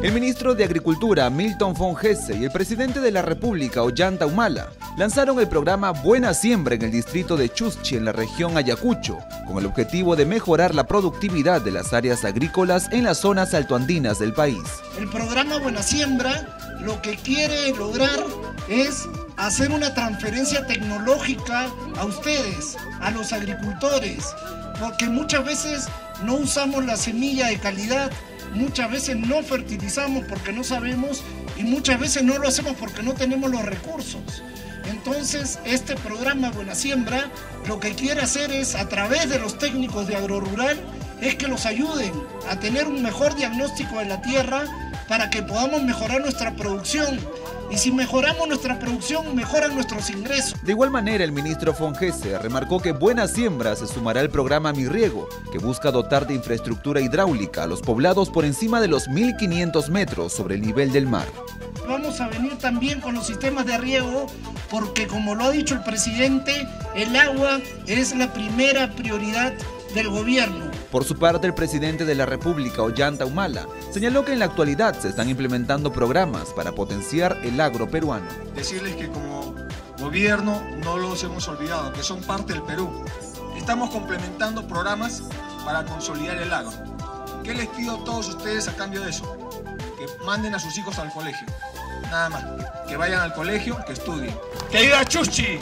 El ministro de Agricultura, Milton Fongese, y el presidente de la República, Ollanta Humala, lanzaron el programa Buena Siembra en el distrito de Chuschi, en la región Ayacucho, con el objetivo de mejorar la productividad de las áreas agrícolas en las zonas altoandinas del país. El programa Buena Siembra lo que quiere lograr es hacer una transferencia tecnológica a ustedes, a los agricultores, porque muchas veces no usamos la semilla de calidad, muchas veces no fertilizamos porque no sabemos y muchas veces no lo hacemos porque no tenemos los recursos. Entonces, este programa Buena Siembra lo que quiere hacer es, a través de los técnicos de agrorural, es que los ayuden a tener un mejor diagnóstico de la tierra para que podamos mejorar nuestra producción. Y si mejoramos nuestra producción, mejoran nuestros ingresos. De igual manera, el ministro Fongese remarcó que Buena Siembra se sumará al programa Mi Riego, que busca dotar de infraestructura hidráulica a los poblados por encima de los 1.500 metros sobre el nivel del mar. Vamos a venir también con los sistemas de riego, porque como lo ha dicho el presidente, el agua es la primera prioridad del gobierno. Por su parte, el presidente de la República, Ollanta Humala, señaló que en la actualidad se están implementando programas para potenciar el agro peruano. Decirles que como gobierno no los hemos olvidado, que son parte del Perú. Estamos complementando programas para consolidar el agro. ¿Qué les pido a todos ustedes a cambio de eso? Que manden a sus hijos al colegio. Nada más. Que vayan al colegio, que estudien. ¡Que viva Chuschi!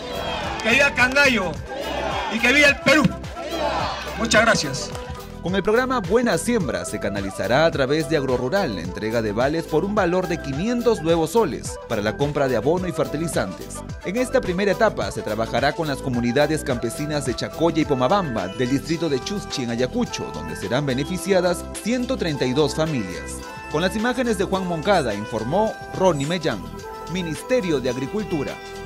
¡Que viva Cangallo! ¡Y que viva el Perú! Muchas gracias. Con el programa Buena Siembra se canalizará a través de Agrorural la entrega de vales por un valor de 500 nuevos soles para la compra de abono y fertilizantes. En esta primera etapa se trabajará con las comunidades campesinas de Chacoya y Pomabamba del distrito de Chuschi en Ayacucho, donde serán beneficiadas 132 familias. Con las imágenes de Juan Moncada informó Ronnie Mellán, Ministerio de Agricultura.